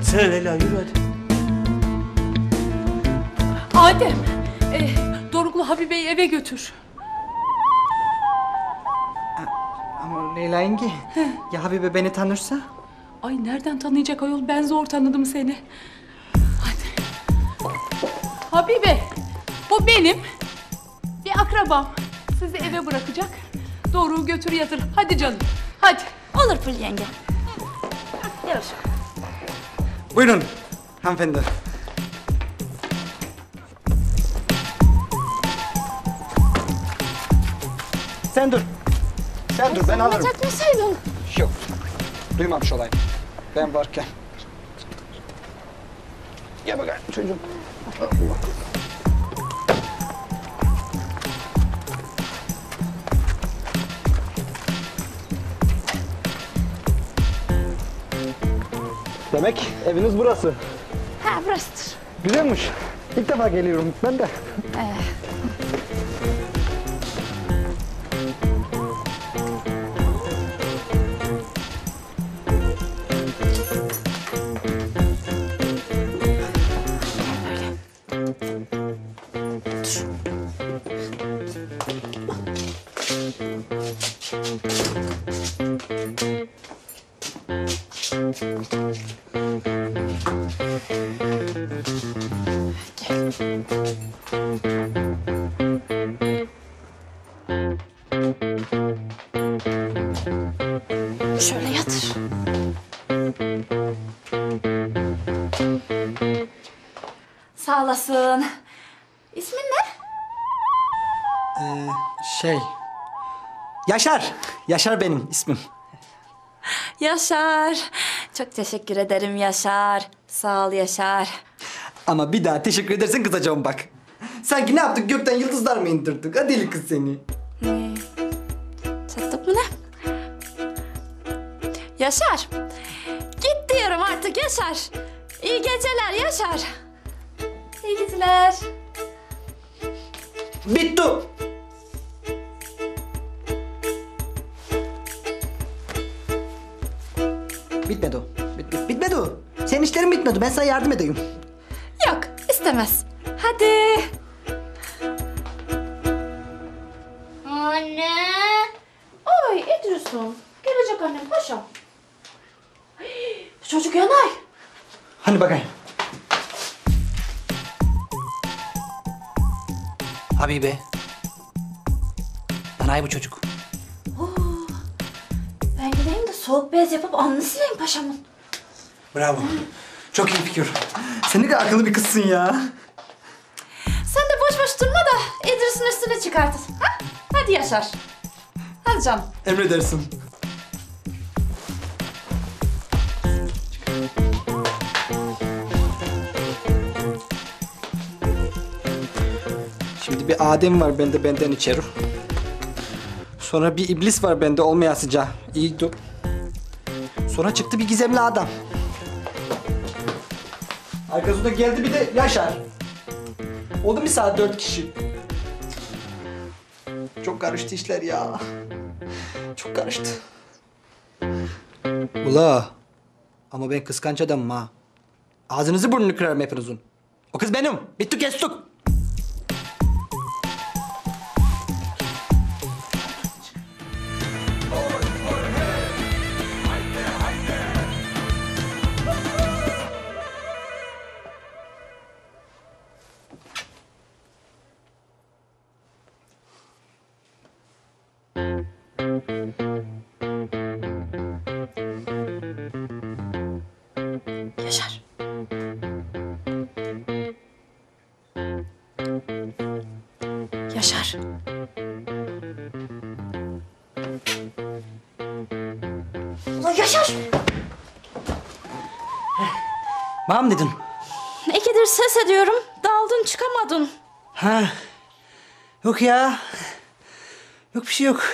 Sen Leyla yürü hadi. Adem, Doruk'la Habibe'yi eve götür. Ama Leyla yenge, ya Habibe beni tanırsa? Ay nereden tanıyacak ayol? Ben zor tanıdım seni. Hadi. Habibe, bu benim bir akrabam. Sizi eve bırakacak. Doruk'u götür yatır. Hadi canım, hadi. Olur Pul yenge. Yavaş. Buyurun hanımefendi. Sen dur. Sen dur, ben alırım. Çakmasaydın. Yok, duymamış olayım. Ben varken. Gel bakalım çocuğum. Demek eviniz burası. Ha burasıdır. Güzelmiş. İlk defa geliyorum ben de. Şöyle yatır. Sağ olasın. İsmin ne? Yaşar. Yaşar benim ismim. Yaşar. Çok teşekkür ederim Yaşar. Sağ ol Yaşar. Ama bir daha teşekkür edersen kızacağım bak. Sanki ne yaptık, gökten yıldızlar mı indirdik? Ha deli kız seni. Çattık mı ne? Yaşar. Git diyorum artık Yaşar. İyi geceler Yaşar. İyi geceler. Bitti. Bitmedi o. Bitmedi o. Senin işlerin bitmedi. Ben sana yardım edeyim. Yok istemez. Hadi. Anne. Oy İdris'im. Gelecek annem paşam. Çocuk yanay. Hani bakayım. Habibe. Danay bu çocuk. Ben gideyim de soğuk bez yapıp alnını sileyim paşamın. Bravo. Çok iyi fikir. Sen ne kadar akıllı bir kızsın ya. Sen de boş boş durma da İdris'in üstüne çıkartır. Ha? Hadi Yaşar. Hadi canım. Emredersin. Şimdi bir Adem var bende, benden içeri. Sonra bir iblis var bende, olmayasıca. İyi dur. Sonra çıktı bir gizemli adam. Arkasında geldi bir de Yaşar. Oldu mu saat 4 kişi? Çok karıştı işler ya. Çok karıştı. Ula. Ama ben kıskanç adamım ha. Ağzınızı burnunu kırarım hepinizin. O kız benim. Bittik kestik. Yaşar. Yaşar. Ulan Yaşar. Bana mı dedin? İkidir ses ediyorum. Daldın çıkamadın. Ha. Yok ya. Yok bir şey yok.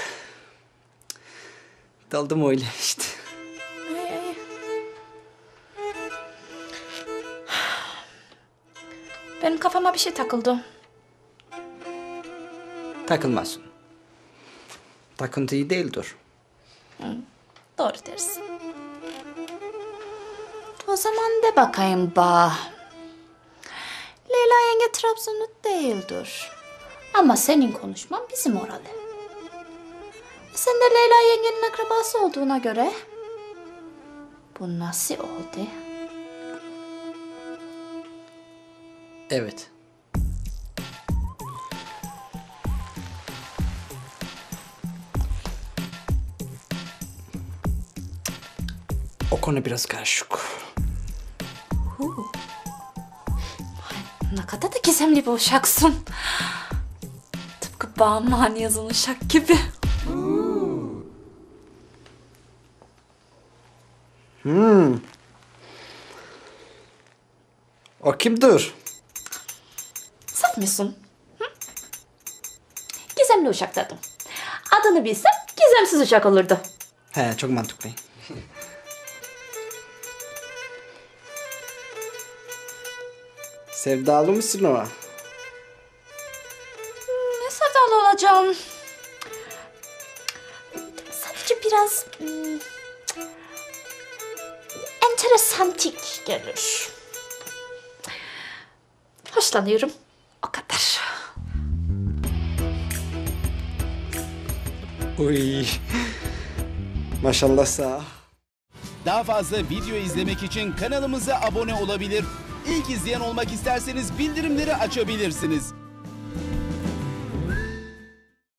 Daldım öyle işte. Benim kafama bir şey takıldı. Takılmasın. Takıntı iyi değildir. Doğru dersin. O zaman de bakayım ba. Leyla yenge Trabzonlu değildir. Ama senin konuşman bizim oralı. Sen de Leyla yengenin akrabası olduğuna göre... Bu nasıl oldu? Evet. O konu biraz karışık. Ne kadar da gizemli bir uşaksın. Tıpkı bağımlı yazan uşak gibi. O kimdir? Saf mısın? Hı? Gizemli uşak dedim. Adını bilsem gizemsiz uşak olurdu. He, çok mantıklı. Sevdalı mısın ona? Ne sevdalı olacağım. Sadece biraz... enteresantik gelir. Hoşlanıyorum. O kadar. Uy. Maşallah sağ. Daha fazla video izlemek için kanalımıza abone olabilir. İlk izleyen olmak isterseniz bildirimleri açabilirsiniz.